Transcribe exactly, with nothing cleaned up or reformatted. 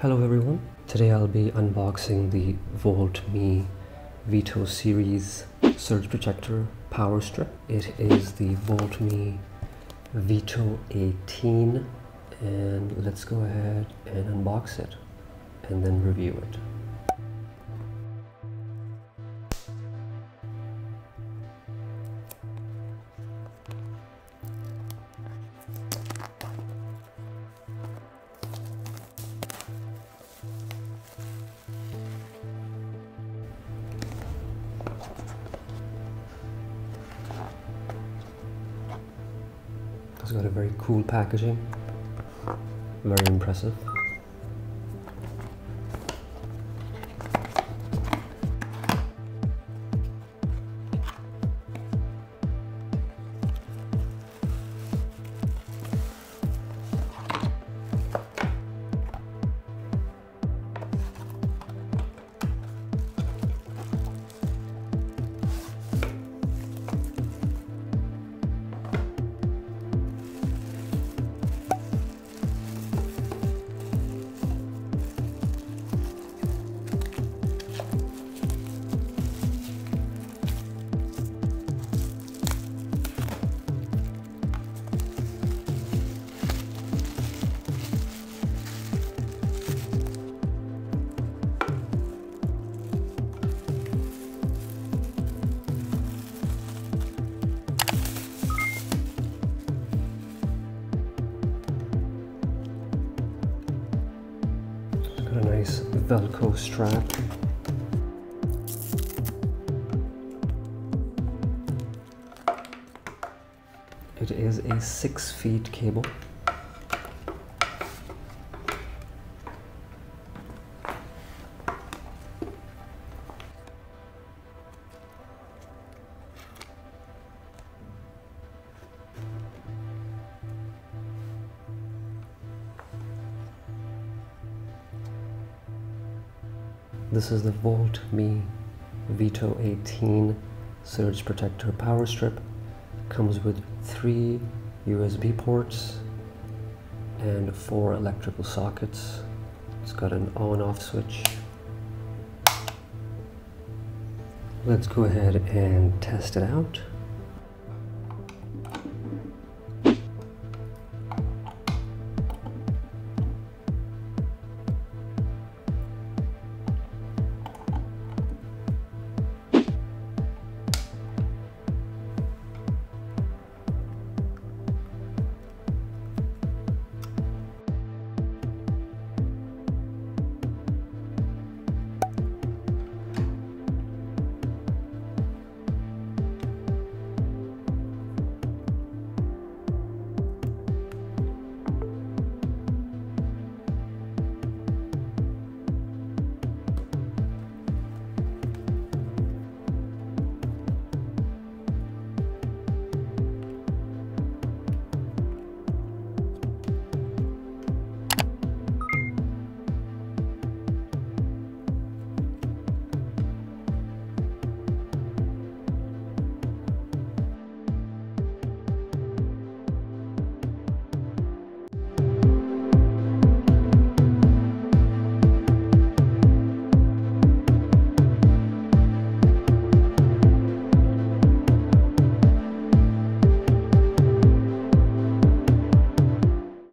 Hello everyone, today I'll be unboxing the VOLTME Vito series surge protector power strip. It is the VOLTME Vito eighteen, and let's go ahead and unbox it and then review it. It's got a very cool packaging, very impressive. A nice Velcro strap. It is a six feet cable. This is the VOLTME Vito eighteen surge protector power strip. Comes with three U S B ports and four electrical sockets. It's got an on-off switch. Let's go ahead and test it out.